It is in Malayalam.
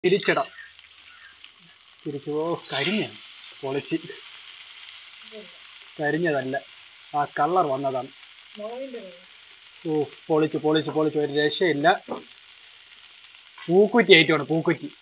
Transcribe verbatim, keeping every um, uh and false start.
തിരിച്ചിടാം. തിരിച്ചു. ഓ കരിഞ്ഞ പൊളിച്ച്. കരിഞ്ഞതല്ല, ആ കളർ വന്നതാണ്. ഓ പൊളിച്ച് പൊളിച്ച് പൊളിച്ച് ഒരു രക്ഷയില്ല. പൂക്കുറ്റി ഐറ്റമാണ്, പൂക്കുറ്റി.